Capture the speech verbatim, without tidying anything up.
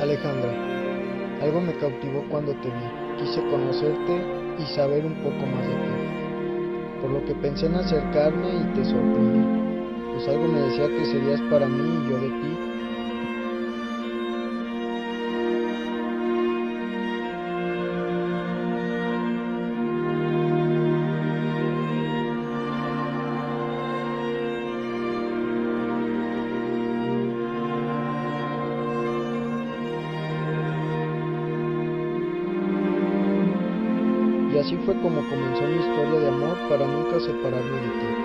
Alejandra, algo me cautivó cuando te vi. Quise conocerte y saber un poco más de ti, por lo que pensé en acercarme y te sorprendí, pues algo me decía que serías para mí y yo de ti. Y así fue como comenzó mi historia de amor para nunca separarme de ti.